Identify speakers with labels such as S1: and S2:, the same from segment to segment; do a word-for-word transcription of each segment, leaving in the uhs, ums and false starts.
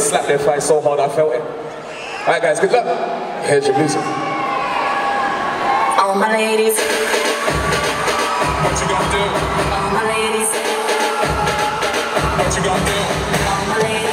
S1: slap their thighs so hard I felt it. Alright guys, good luck. Here's your music.
S2: All my ladies.
S1: What you gonna do?
S2: All my ladies.
S1: What you gonna do?
S2: All my ladies.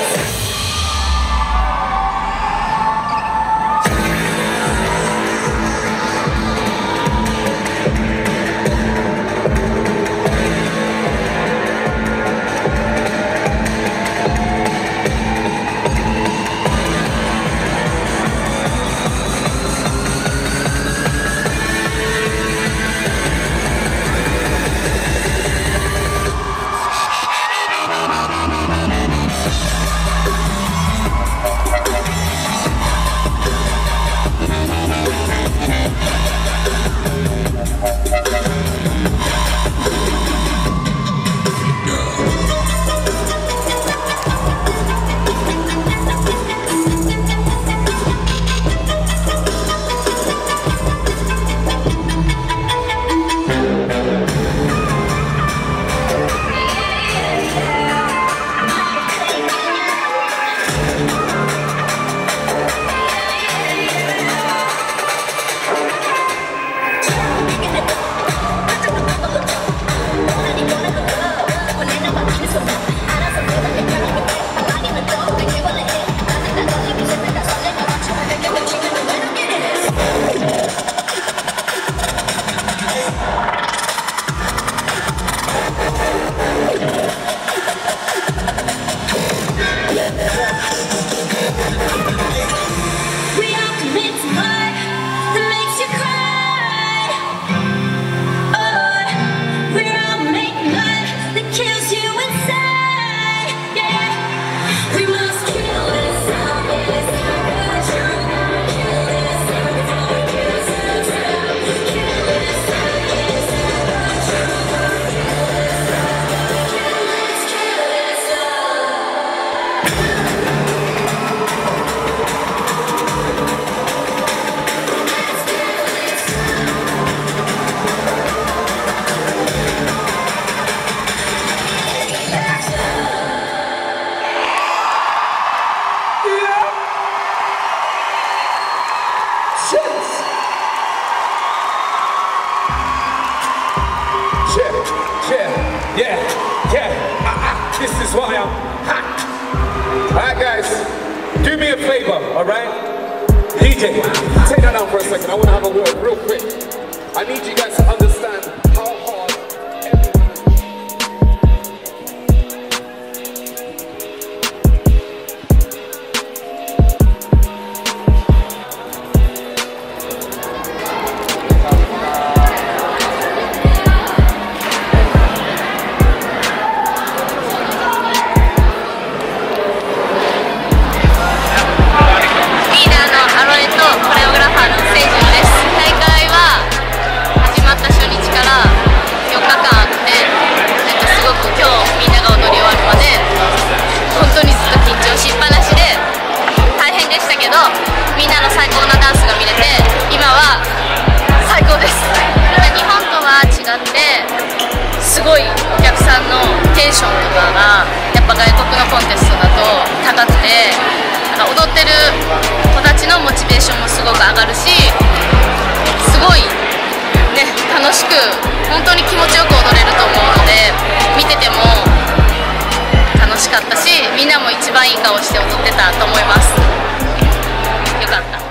S1: Yeah, yeah, ah, ah, this is why I'm hot. Alright guys, do me a favor, alright? D J, take that down for a second. I want to have a word real quick. I need you guys to understand how hard everyone is.
S3: みんなの最高なダンスが見れて今は最高です。日本とは違ってすごいお客さんのテンションとかがやっぱ外国のコンテストだと高くて、なんか踊ってる子たちのモチベーションもすごく上がるし、すごいね楽しく本当に気持ちよく踊れると思うので、見てても楽しかったし、みんなも一番いい顔して踊ってたと思います。よかった。